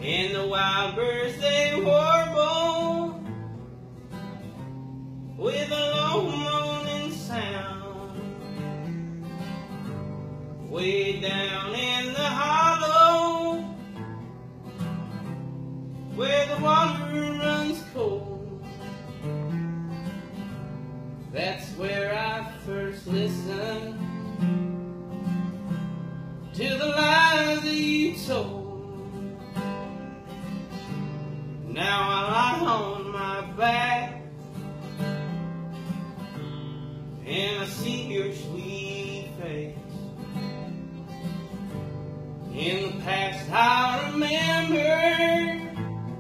and the wild birds they warble with a low moaning sound. Way down in the hollow where the water runs cold, that's where I first listened to the lies that you told. Now I lie on my back and I see your sweet face. In the past I remember,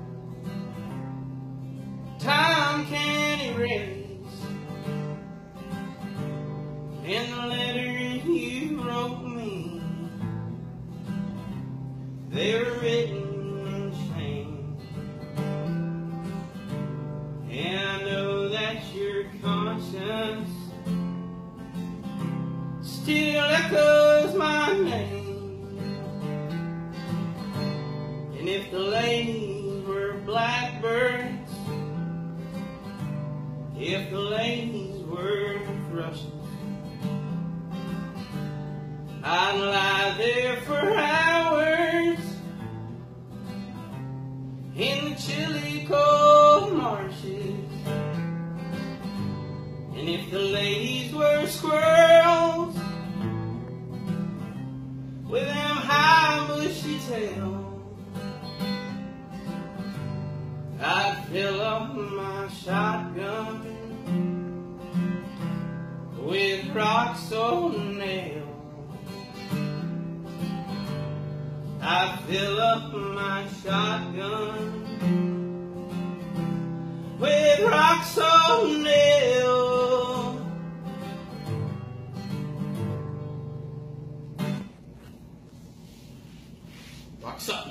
time can't erase, and the letters you wrote me, they were written in shame. And I know that your conscience still echoes my name. And if the ladies were blackbirds, if the ladies were thrushes, I'd lie there for hours in the chilly cold marshes. And if the ladies were squirrels with them high bushy tails, I'd fill up my shotgun with rocks or nails. I'd fill up my shotgun with rocks or nails.